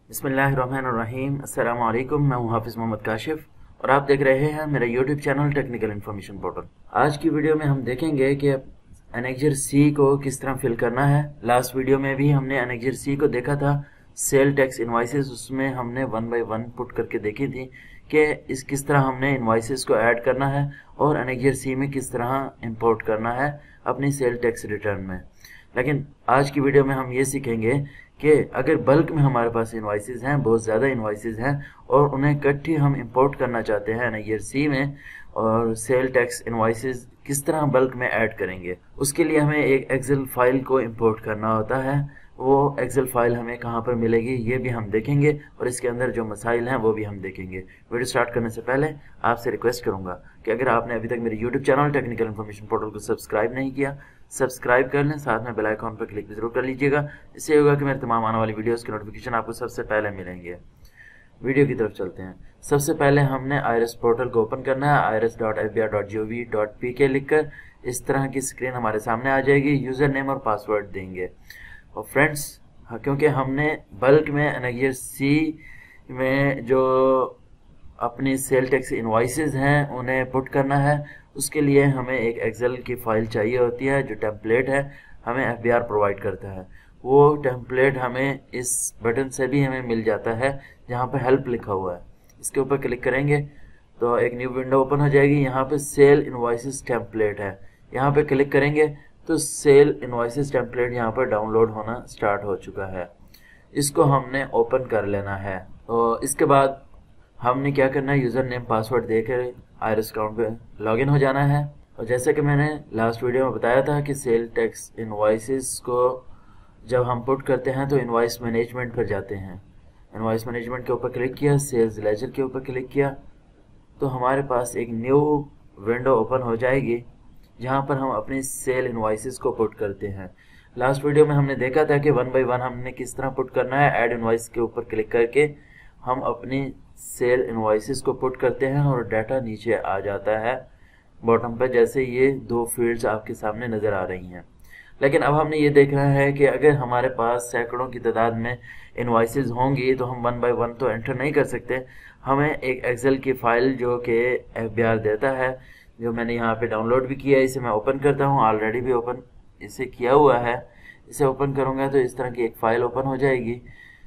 बिस्मिल्लाहिर्रहमानिर्रहीम। अस्सलाम वालेकुम। मैं हूं हाफिज़ मोहम्मद काशिफ और आप देख रहे हैं मेरा YouTube channel technical information portal. आज की वीडियो में हम देखेंगे कि एनेक्जर सी को किस तरह फिल करना है। लास्ट वीडियो में भी हमने एनेक्जर सी को देखा था, सेल टैक्स इनवॉइसेस, उसमें हमने 1 बाय 1 पुट करके देखी थी कि किस तरह हमने इनवॉइसेस को ऐड करना है और एनेक्जर सी में किस तरह इंपोर्ट करना है अपनी सेल टैक्स रिटर्न में। लेकिन आज की वीडियो में हम ये सीखेंगे कि अगर बल्क में हमारे पास इनवॉइसेस हैं, बहुत ज़्यादा इनवॉइसेस हैं और उन्हें इकट्ठी हम इंपोर्ट करना चाहते हैं एनेक्जर सी में, और सेल टैक्स इनवॉइसेस किस तरह बल्क में ऐड करेंगे। उसके लिए हमें एक एक्सेल फाइल को इंपोर्ट करना होता है। वो एक्सेल फाइल हमें कहाँ पर मिलेगी ये भी हम देखेंगे और इसके अंदर जो मसाइल हैं वो भी हम देखेंगे। वीडियो स्टार्ट करने से पहले आपसे रिक्वेस्ट करूंगा कि अगर आपने अभी तक मेरे YouTube channel technical information portal को सब्सक्राइब नहीं किया, सब्सक्राइब कर लें, साथ में बेल आइकॉन पर क्लिक जरूर कर लीजिएगा। इससे होगा कि मेरे तमाम आने वाली वीडियोस के नोटिफिकेशन आपको सबसे पहले मिलेंगे। वीडियो की तरफ चलते हैं। सबसे पहले हमने आईरिस पोर्टल को ओपन करना है। iris.fbr.gov.pk लिखकर इस तरह की स्क्रीन हमारे सामने आ जाएगी। यूजर नेम और पासवर्ड देंगे। और फ्रेंड्स, क्योंकि हमने बल्क में एनेक्जर सी में जो अपनी सेल टैक्स इनवॉइसेस हैं उन्हें पुट करना है, उसके लिए हमें एक एक्सेल की फाइल चाहिए होती है जो टेम्पलेट है, हमें एफबीआर प्रोवाइड करता है। वो टेम्पलेट हमें इस बटन से भी हमें मिल जाता है जहाँ पर हेल्प लिखा हुआ है। इसके ऊपर क्लिक करेंगे तो एक न्यू विंडो ओपन हो जाएगी। यहाँ पे सेल इनवॉइसेस टेम्पलेट है, यहाँ पे क्लिक करेंगे तो सेल इनवॉइसेस टेम्पलेट यहाँ पर डाउनलोड होना स्टार्ट हो चुका है। इसको हमने ओपन कर लेना है। तो इसके बाद हमने क्या करना है, यूज़र नेम पासवर्ड देकर आईरिस अकाउंट पे लॉगिन हो जाना है। और जैसे कि मैंने लास्ट वीडियो में बताया था कि सेल टैक्स इनवॉइसेस को जब हम पुट करते हैं तो इनवॉइस मैनेजमेंट पर जाते हैं। इनवॉइस मैनेजमेंट के ऊपर क्लिक किया, सेल्स लेजर के ऊपर क्लिक किया तो हमारे पास एक न्यू विंडो ओपन हो जाएगी जहाँ पर हम अपनी सेल इनवॉइसेस को पुट करते हैं। लास्ट वीडियो में हमने देखा था कि 1 बाय 1 हमने किस तरह पुट करना है। ऐड इनवॉइस के ऊपर क्लिक करके हम अपनी सेल इनवॉइसेस को पुट करते हैं और डाटा नीचे आ जाता है बॉटम पर, जैसे ये 2 फील्ड्स आपके सामने नज़र आ रही हैं। लेकिन अब हमने ये देखना है कि अगर हमारे पास सैकड़ों की तादाद में इनवॉइसेस होंगी तो हम 1 बाय 1 तो एंटर नहीं कर सकते। हमें एक एक्सेल की फ़ाइल जो कि एफबीआर देता है, जो मैंने यहाँ पे डाउनलोड भी किया है, इसे मैं ओपन करता हूँ। ऑलरेडी भी ओपन इसे किया हुआ है। इसे ओपन करूँगा तो इस तरह की एक फ़ाइल ओपन हो जाएगी।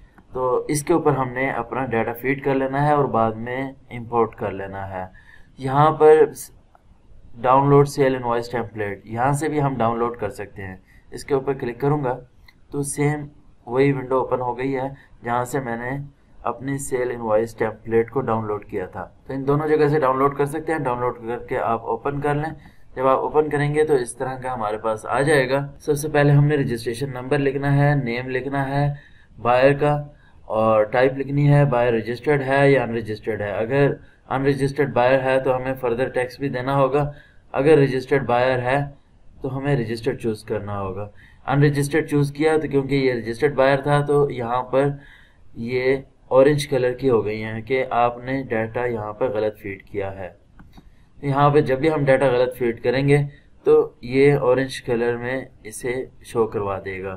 तो इसके ऊपर हमने अपना डाटा फीड कर लेना है और बाद में इंपोर्ट कर लेना है। यहाँ पर डाउनलोड सेल इनवॉइस टेम्पलेट, यहाँ से भी हम डाउनलोड कर सकते हैं। इसके ऊपर क्लिक करूँगा तो सेम वही विंडो ओपन हो गई है जहाँ से मैंने अपनी सेल इनवॉइस टेम्पलेट को डाउनलोड किया था। तो इन दोनों जगह से डाउनलोड कर सकते हैं। डाउनलोड करके आप ओपन कर लें। जब आप ओपन करेंगे तो इस तरह का हमारे पास आ जाएगा। सबसे पहले हमने रजिस्ट्रेशन नंबर लिखना है, नेम लिखना है बायर का, और टाइप लिखनी है बायर रजिस्टर्ड है या अनरजिस्टर्ड है। अगर अनरजिस्टर्ड बायर है तो हमें फर्दर टैक्स भी देना होगा। अगर रजिस्टर्ड बायर है तो हमें रजिस्टर्ड चूज़ करना होगा। अनरजिस्टर्ड चूज़ किया तो क्योंकि ये रजिस्टर्ड बायर था तो यहाँ पर ये ऑरेंज कलर की हो गई हैं कि आपने डाटा यहाँ पर गलत फीड किया है। यहाँ पे जब भी हम डाटा गलत फीड करेंगे तो ये ऑरेंज कलर में इसे शो करवा देगा।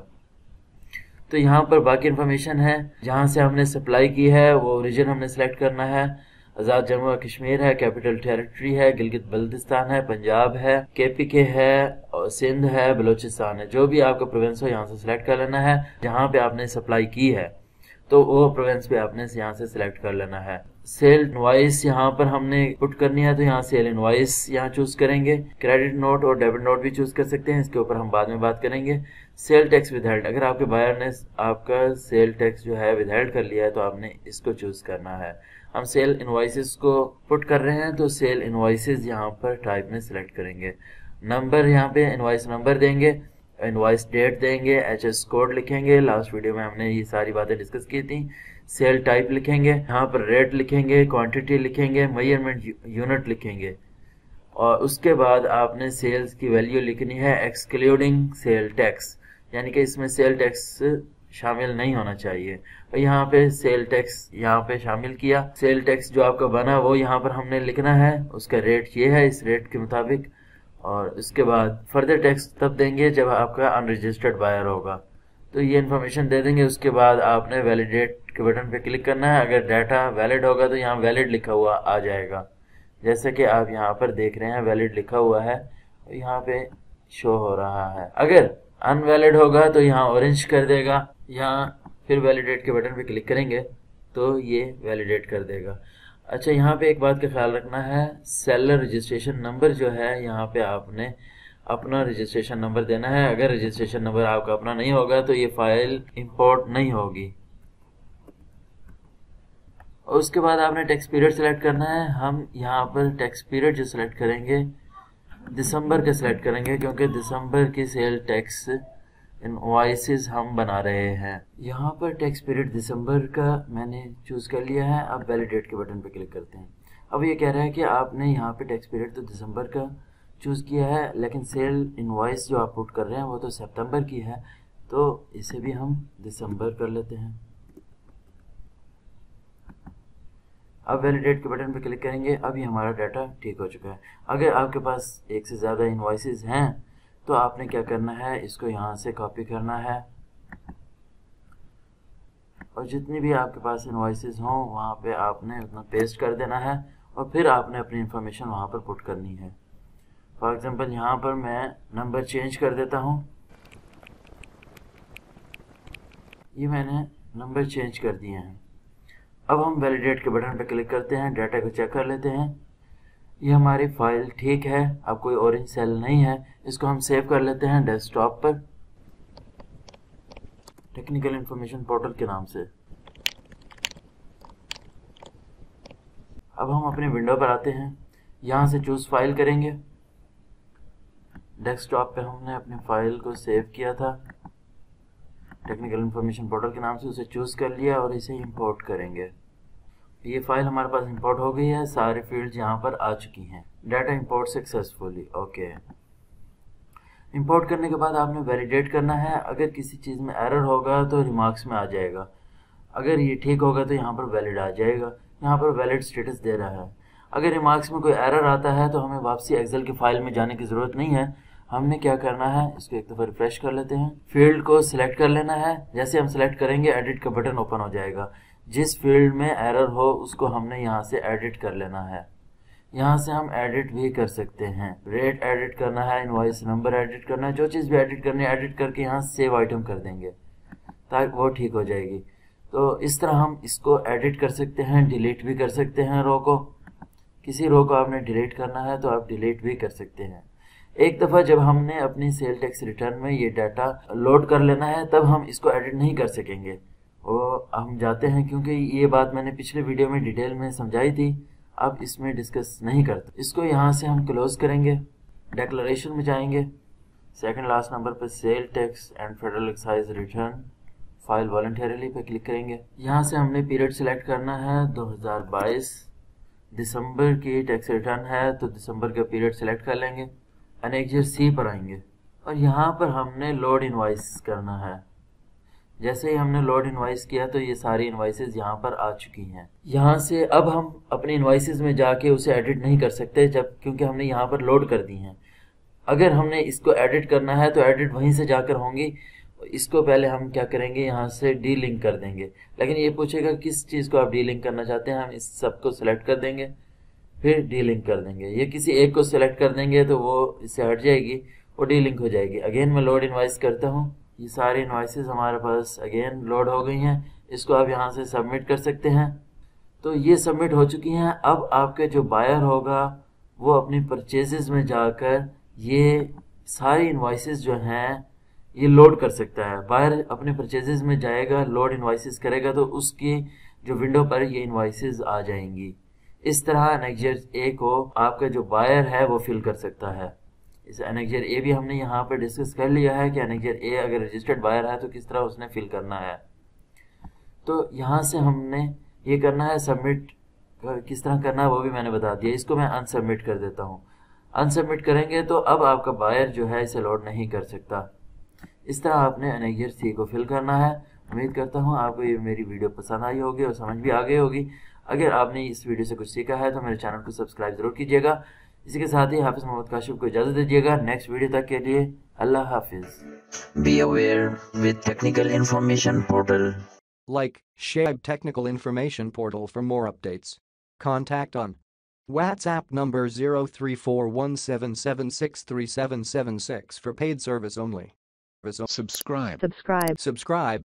तो यहाँ पर बाकी इन्फॉर्मेशन है, जहाँ से हमने सप्लाई की है वो रीजन हमने सेलेक्ट करना है। आज़ाद जम्मू और कश्मीर है, कैपिटल टेरिटरी है, गिलगित बल्तिस्तान है, पंजाब है, केपीके है, और सिंध है, बलूचिस्तान है। जो भी आपका प्रोविंस हो यहाँ से सिलेक्ट कर लेना है। जहाँ पे आपने सप्लाई की है तो वो प्रोविंस पे आपने यहाँ से सिलेक्ट कर लेना है। सेल इनवॉइस यहाँ पर हमने पुट करनी है तो यहाँ सेल इनवॉइस यहाँ चूज करेंगे। क्रेडिट नोट और डेबिट नोट भी चूज कर सकते हैं, इसके ऊपर हम बाद में बात करेंगे। सेल टैक्स विदहेल्ड, अगर आपके बायर ने आपका सेल टैक्स जो है विदहेल्ड कर लिया है तो आपने इसको चूज करना है। हम सेल इनवॉइसेस को पुट कर रहे हैं तो सेल इनवॉइसेस यहाँ पर टाइप में सिलेक्ट करेंगे। नंबर यहाँ पे इनवॉइस नंबर देंगे, इनवॉइस डेट देंगे, एचएस कोड लिखेंगे। लास्ट वीडियो में हमने ये सारी बातें डिस्कस की थी। सेल टाइप लिखेंगे, यहाँ पर रेट लिखेंगे, क्वांटिटी लिखेंगे, मेजरमेंट यूनिट लिखेंगे और उसके बाद आपने सेल्स की वैल्यू लिखनी है एक्सक्लूडिंग सेल टैक्स, यानी कि इसमें सेल टैक्स शामिल नहीं होना चाहिए। और यहाँ पे सेल टैक्स यहाँ पे शामिल किया। सेल टैक्स जो आपका बना वो यहाँ पर हमने लिखना है, उसका रेट ये है, इस रेट के मुताबिक। और उसके बाद फर्दर टैक्स तब देंगे जब आपका अनरजिस्टर्ड बायर होगा। तो ये इन्फॉर्मेशन दे देंगे। उसके बाद आपने वैलिडेट के बटन पे क्लिक करना है। अगर डाटा वैलिड होगा तो यहाँ वैलिड लिखा हुआ आ जाएगा, जैसे कि आप यहाँ पर देख रहे हैं वैलिड लिखा हुआ है, यहाँ पे शो हो रहा है। अगर अनवैलिड होगा तो यहाँ ऑरेंज कर देगा। यहाँ फिर वैलिडेट के बटन पे क्लिक करेंगे तो ये वैलिडेट कर देगा। अच्छा, यहाँ पे एक बात का ख्याल रखना है, सेलर रजिस्ट्रेशन नंबर जो है यहाँ पे आपने अपना रजिस्ट्रेशन नंबर देना है। अगर रजिस्ट्रेशन नंबर आपका अपना नहीं होगा तो ये फाइल इंपोर्ट नहीं होगी। और उसके बाद आपने टैक्स पीरियड सेलेक्ट करना है। हम यहाँ पर टैक्स पीरियड जो सेलेक्ट करेंगे दिसंबर का सिलेक्ट करेंगे, क्योंकि दिसंबर की सेल टैक्स इनवॉइसेस हम बना रहे हैं। यहाँ पर टैक्स पीरियड दिसंबर का मैंने चूज कर लिया है। अब वैलिडेट के बटन पर क्लिक करते हैं। अब ये कह रहा है कि आपने यहाँ पे टैक्स पीरियड तो दिसंबर का चूज किया है, लेकिन सेल इनवॉइस जो आप पुट कर रहे हैं वो तो सितंबर की है, तो इसे भी हम दिसंबर कर लेते हैं। अब वैलिडेट के बटन पर क्लिक करेंगे। अब ये हमारा डाटा ठीक हो चुका है। अगर आपके पास एक से ज़्यादा इनवॉइसेस हैं तो आपने क्या करना है, इसको यहाँ से कॉपी करना है और जितनी भी आपके पास इनवॉइसेस हों वहाँ पे आपने उतना पेस्ट कर देना है और फिर आपने अपनी इंफॉर्मेशन वहाँ पर पुट करनी है। फॉर एग्जांपल यहाँ पर मैं नंबर चेंज कर देता हूँ। ये मैंने नंबर चेंज कर दिए हैं। अब हम वैलिडेट के बटन पर क्लिक करते हैं, डाटा को चेक कर लेते हैं। ये हमारी फाइल ठीक है, अब कोई ऑरेंज सेल नहीं है। इसको हम सेव कर लेते हैं डेस्कटॉप पर टेक्निकल इंफॉर्मेशन पोर्टल के नाम से। अब हम अपने विंडो पर आते हैं, यहाँ से चूज फाइल करेंगे। डेस्कटॉप पे हमने अपनी फाइल को सेव किया था टेक्निकल इंफॉर्मेशन पोर्टल के नाम से, उसे चूज कर लिया और इसे इंपोर्ट करेंगे। ये फाइल हमारे पास इंपोर्ट हो गई है, सारे फील्ड्स यहाँ पर आ चुकी हैं। Data import successfully, okay. Import करने के बाद आपने वैलिडेट करना है। अगर किसी चीज़ में एरर होगा तो रिमार्क्स में आ जाएगा, अगर ये ठीक होगा तो यहाँ पर वैलिड आ जाएगा। यहाँ पर वैलिड स्टेटस दे रहा है। अगर रिमार्क्स में कोई एरर आता है तो हमें वापसी एक्सेल की फाइल में जाने की ज़रूरत नहीं है। हमने क्या करना है, इसको एक दफ़ा रिफ्रेश कर लेते हैं। फील्ड को सिलेक्ट कर लेना है। जैसे हम सिलेक्ट करेंगे एडिट का बटन ओपन हो जाएगा। जिस फील्ड में एरर हो उसको हमने यहाँ से एडिट कर लेना है। यहाँ से हम एडिट भी कर सकते हैं, रेट एडिट करना है, इनवॉइस नंबर एडिट करना है, जो चीज़ भी एडिट करनी है एडिट करके यहाँ सेव आइटम कर देंगे ताकि वो ठीक हो जाएगी। तो इस तरह हम इसको एडिट कर सकते हैं, डिलीट भी कर सकते हैं रो को। किसी रो को आपने डिलीट करना है तो आप डिलीट भी कर सकते हैं। एक दफ़ा जब हमने अपनी सेल टैक्स रिटर्न में ये डाटा लोड कर लेना है तब हम इसको एडिट नहीं कर सकेंगे। वो हम जाते हैं, क्योंकि ये बात मैंने पिछले वीडियो में डिटेल में समझाई थी, अब इसमें डिस्कस नहीं करते। इसको यहाँ से हम क्लोज करेंगे, डिक्लेरेशन में जाएंगे, सेकंड लास्ट नंबर पर sale tax and federal excise return file voluntarily पे क्लिक करेंगे। यहाँ से हमने पीरियड सिलेक्ट करना है 2022, दिसंबर की टैक्स रिटर्न है तो दिसंबर का पीरियड सिलेक्ट कर लेंगे। एनेक्जर सी पर आएंगे और यहाँ पर हमने लोड इनवॉइस करना है। जैसे ही हमने लोड इनवॉइस किया तो ये सारी इनवॉइसेस यहाँ पर आ चुकी हैं। यहाँ से अब हम अपने इनवॉइसेस में जाके उसे एडिट नहीं कर सकते जब, क्योंकि हमने यहाँ पर लोड कर दी हैं। अगर हमने इसको एडिट करना है तो एडिट वहीं से जाकर होंगी। इसको पहले हम क्या करेंगे, यहाँ से डी लिंक कर देंगे। लेकिन ये पूछेगा किस चीज़ को आप डी लिंक करना चाहते हैं। हम इस सब को सिलेक्ट कर देंगे, फिर डी लिंक कर देंगे। ये किसी एक को सिलेक्ट कर देंगे तो वो इससे हट जाएगी, वो डी लिंक हो जाएगी। अगेन मैं लोड इनवॉइस करता हूँ। ये सारी इनवॉइसेस हमारे पास अगेन लोड हो गई हैं। इसको आप यहाँ से सबमिट कर सकते हैं। तो ये सबमिट हो चुकी हैं। अब आपके जो बायर होगा वो अपनी परचेजेस में जाकर ये सारी इनवॉइसेस जो हैं ये लोड कर सकता है। बायर अपने परचेजेस में जाएगा, लोड इनवॉइसेस करेगा तो उसकी जो विंडो पर ये इनवॉइसेस आ जाएंगी। इस तरह एनेक्जर ए को आपका जो बायर है वो फिल कर सकता है। इस एनेक्जर ए भी हमने यहाँ पर डिस्कस कर लिया है कि एनेक्जर ए अगर रजिस्टर्ड बायर है तो किस तरह उसने फिल करना है। तो यहाँ से हमने ये करना है, सबमिट किस तरह करना है वो भी मैंने बता दिया। इसको मैं अनसबमिट कर देता हूँ। अनसबमिट करेंगे तो अब आपका बायर जो है इसे लोड नहीं कर सकता। इस तरह आपने एनेक्जर सी को फिल करना है। उम्मीद करता हूँ आपको ये मेरी वीडियो पसंद आई होगी और समझ भी आ गई होगी। अगर आपने इस वीडियो से कुछ सीखा है तो मेरे चैनल को सब्सक्राइब जरूर कीजिएगा। इसी के साथ ही हाफिज मोहम्मद काशिफ को इजाज़त दीजिएगा। नेक्स्ट वीडियो तक के लिए अल्लाह हाफिज। Be aware with Technical Information Portal. Like, share Technical Information Portal for more updates. Contact on WhatsApp number 034177637776 for paid service only. Subscribe. Subscribe.